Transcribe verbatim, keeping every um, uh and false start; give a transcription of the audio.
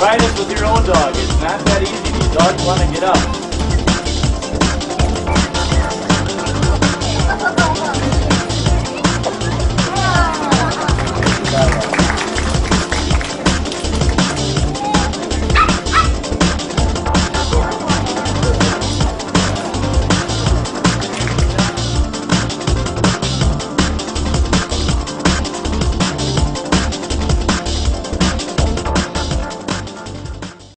Try this with your own dog. It's not that easy. These dogs want to get up.